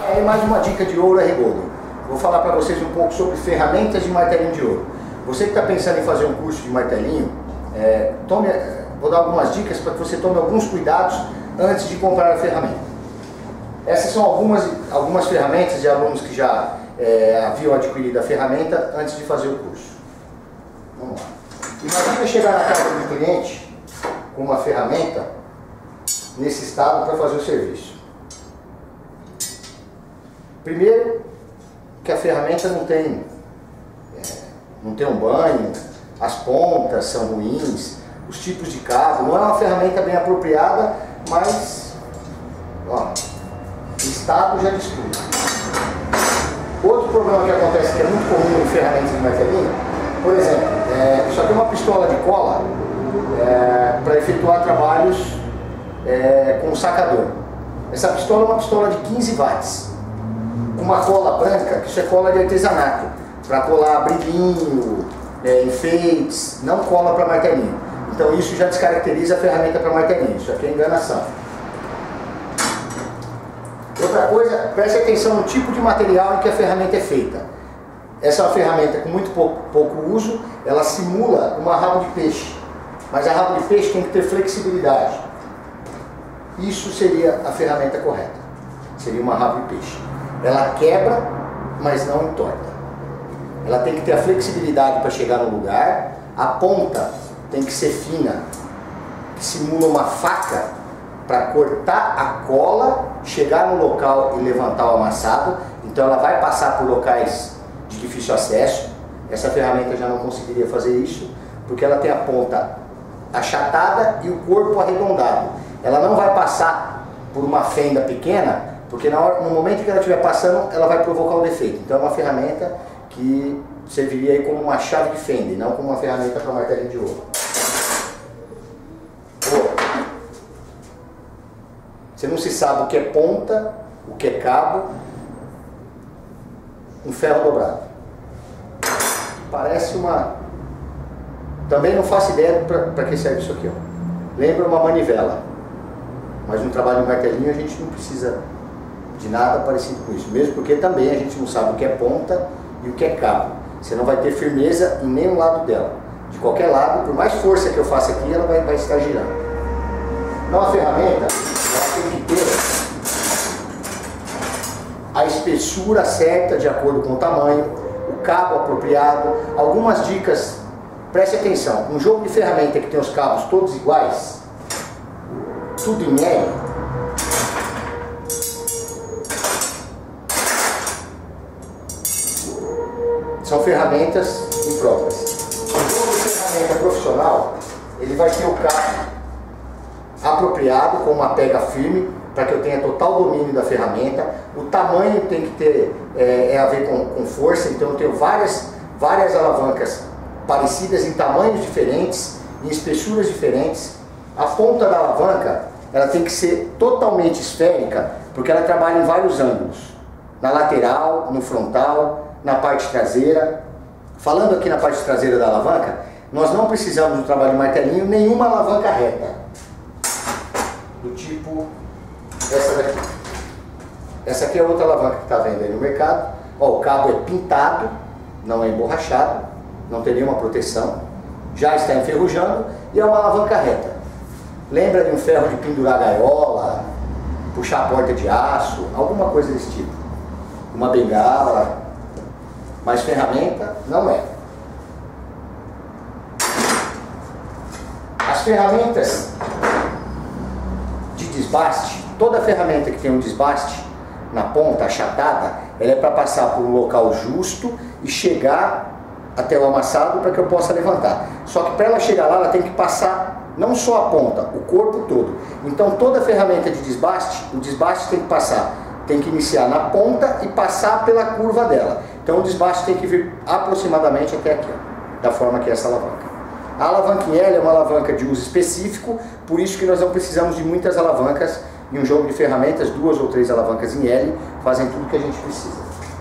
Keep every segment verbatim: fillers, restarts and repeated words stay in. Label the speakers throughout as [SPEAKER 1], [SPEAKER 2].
[SPEAKER 1] Aí mais uma dica de ouro é Rigoldo. Vou falar para vocês um pouco sobre ferramentas de martelinho de ouro. Você que está pensando em fazer um curso de martelinho, é, tome, vou dar algumas dicas para que você tome alguns cuidados antes de comprar a ferramenta. Essas são algumas, algumas ferramentas de alunos que já é, haviam adquirido a ferramenta antes de fazer o curso. Vamos lá. Imagina chegar na casa do cliente com uma ferramenta nesse estado para fazer o serviço. Primeiro, que a ferramenta não tem, é, não tem um banho, as pontas são ruins, os tipos de cabo, não é uma ferramenta bem apropriada, mas ó, o estado já destrui. Outro problema que acontece, que é muito comum em ferramentas de martelinho, por exemplo, é, só tem uma pistola de cola é, para efetuar trabalhos é, com sacador. Essa pistola é uma pistola de quinze watts. Com uma cola branca, que isso é cola de artesanato, para colar brilhinho, é, enfeites, não cola para martelinho. Então isso já descaracteriza a ferramenta para martelinho, isso aqui é enganação. Outra coisa, preste atenção no tipo de material em que a ferramenta é feita. Essa é uma ferramenta com muito pouco, pouco uso, ela simula uma rabo de peixe, mas a rabo de peixe tem que ter flexibilidade. Isso seria a ferramenta correta, seria uma rabo de peixe. Ela quebra, mas não entorta. Ela tem que ter a flexibilidade para chegar no lugar. A ponta tem que ser fina, que simula uma faca para cortar a cola, chegar no local e levantar o amassado. Então ela vai passar por locais de difícil acesso. Essa ferramenta já não conseguiria fazer isso, porque ela tem a ponta achatada e o corpo arredondado. Ela não vai passar por uma fenda pequena, porque na hora, no momento que ela estiver passando, ela vai provocar um defeito. Então é uma ferramenta que serviria aí como uma chave de fenda, e não como uma ferramenta para martelinho de ouro. Você não se sabe o que é ponta, o que é cabo, um ferro dobrado. Parece uma... Também não faço ideia para que serve isso aqui, ó. Lembra uma manivela, mas no trabalho de martelinho a gente não precisa de nada parecido com isso, mesmo porque também a gente não sabe o que é ponta e o que é cabo. Você não vai ter firmeza em nenhum lado dela. De qualquer lado, por mais força que eu faça aqui, ela vai, vai estar girando. Então a ferramenta, ela tem que ter a espessura certa de acordo com o tamanho, o cabo apropriado. Algumas dicas, preste atenção, um jogo de ferramenta que tem os cabos todos iguais, tudo em L, são ferramentas impróprias. Um jogo de ferramenta profissional, ele vai ter o cabo apropriado, com uma pega firme, para que eu tenha total domínio da ferramenta. O tamanho tem que ter é, é a ver com, com força, então eu tenho várias, várias alavancas parecidas em tamanhos diferentes, em espessuras diferentes. A ponta da alavanca, ela tem que ser totalmente esférica, porque ela trabalha em vários ângulos. Na lateral, no frontal, na parte traseira. Falando aqui na parte traseira da alavanca, nós não precisamos do trabalho de martelinho nenhuma alavanca reta, do tipo essa daqui. Essa aqui é outra alavanca que está vendo aí no mercado. Ó, o cabo é pintado, não é emborrachado, não tem nenhuma proteção, já está enferrujando e é uma alavanca reta. Lembra de um ferro de pendurar gaiola, puxar a porta de aço, alguma coisa desse tipo. Uma bengala. Mas ferramenta não é. As ferramentas de desbaste, toda ferramenta que tem um desbaste na ponta achatada, ela é para passar por um local justo e chegar até o amassado para que eu possa levantar. Só que para ela chegar lá, ela tem que passar não só a ponta, o corpo todo. Então toda ferramenta de desbaste, o desbaste tem que passar, tem que iniciar na ponta e passar pela curva dela. Então o desbaste tem que vir aproximadamente até aqui, ó, da forma que é essa alavanca. A alavanca em L é uma alavanca de uso específico, por isso que nós não precisamos de muitas alavancas. Em um jogo de ferramentas, duas ou três alavancas em L fazem tudo que a gente precisa.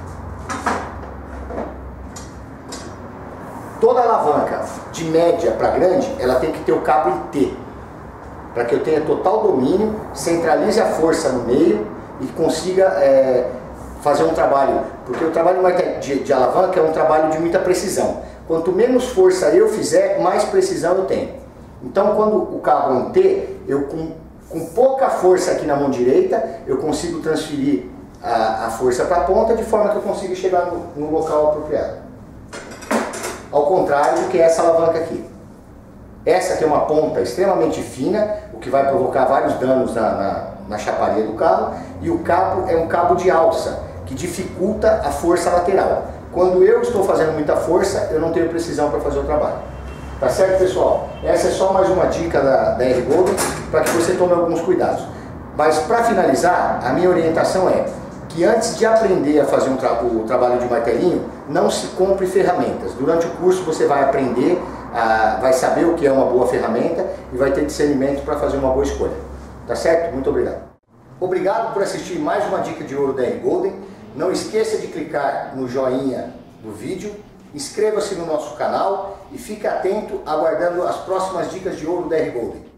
[SPEAKER 1] Toda alavanca de média para grande, ela tem que ter o cabo em T, para que eu tenha total domínio, centralize a força no meio e consiga é, fazer um trabalho, porque o trabalho de, de alavanca é um trabalho de muita precisão. Quanto menos força eu fizer, mais precisão eu tenho. Então quando o cabo é um T, eu com, com pouca força aqui na mão direita, eu consigo transferir a, a força para a ponta de forma que eu consiga chegar no, no local apropriado. Ao contrário do que essa alavanca aqui. Essa tem uma ponta extremamente fina, o que vai provocar vários danos na, na, na chaparia do cabo, e o cabo é um cabo de alça, que dificulta a força lateral. Quando eu estou fazendo muita força, eu não tenho precisão para fazer o trabalho. Tá certo, pessoal? Essa é só mais uma dica da, da R Golden, para que você tome alguns cuidados. Mas para finalizar, a minha orientação é que antes de aprender a fazer um tra o trabalho de martelinho, não se compre ferramentas. Durante o curso você vai aprender, a, vai saber o que é uma boa ferramenta e vai ter discernimento para fazer uma boa escolha. Tá certo? Muito obrigado. Obrigado por assistir mais uma dica de ouro da R Golden. Não esqueça de clicar no joinha do vídeo, inscreva-se no nosso canal e fique atento aguardando as próximas dicas de ouro da R Golden.